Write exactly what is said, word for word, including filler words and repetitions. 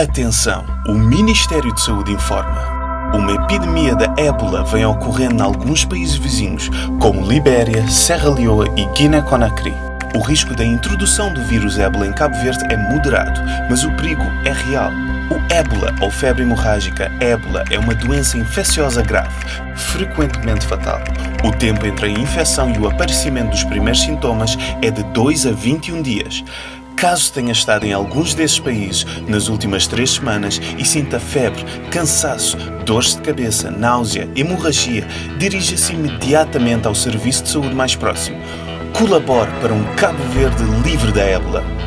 Atenção! O Ministério de Saúde informa. Uma epidemia da ébola vem ocorrendo em alguns países vizinhos, como Libéria, Serra Leoa e Guiné-Conakry. O risco da introdução do vírus ébola em Cabo Verde é moderado, mas o perigo é real. O ébola, ou febre hemorrágica ébola, é uma doença infecciosa grave, frequentemente fatal. O tempo entre a infecção e o aparecimento dos primeiros sintomas é de dois a vinte e um dias. Caso tenha estado em alguns desses países nas últimas três semanas e sinta febre, cansaço, dores de cabeça, náusea, hemorragia, dirija-se imediatamente ao serviço de saúde mais próximo. Colabore para um Cabo Verde livre da ébola.